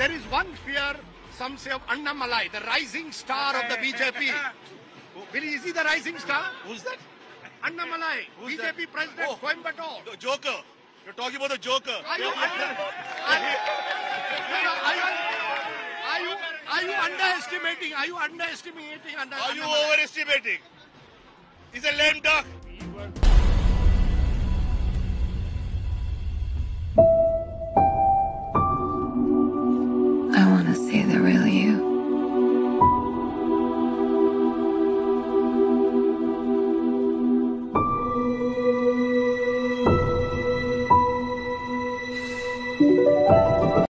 there is one fear, some say, of Annamalai, the rising star of the BJP. Is he the rising star? Who's that? Annamalai, Who's BJP that? president, Oh. Coimbatore. The Joker. You're talking about the Joker. Are you underestimating? Are you underestimating? Are you overestimating? He's a lame duck.